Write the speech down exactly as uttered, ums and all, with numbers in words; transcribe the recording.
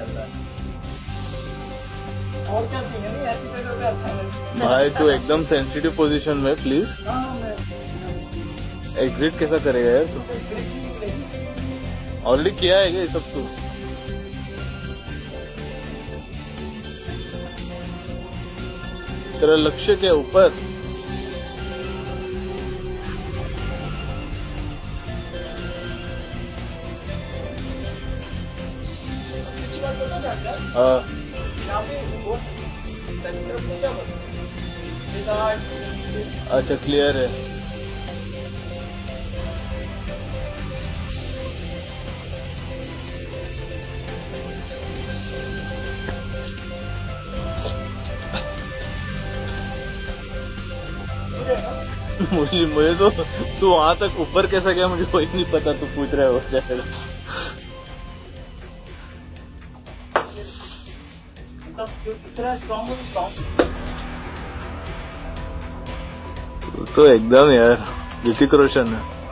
और क्या सीन है, नहीं ऐसी जगह पे अच्छा है भाई तू एकदम सेंसिटिव पोजीशन में प्लीज। एग्जिट कैसा करेगा यार तू? ऑलरेडी किया है ये सब तू? तेरा लक्ष्य क्या ऊपर? हाँ अच्छा क्लियर है। मुझे मुझे तो तू वहां तक ऊपर कैसा गया मुझे कोई नहीं पता, तू पूछ रहा है उससे। तो एकदम यार ऋतिक रोशन है।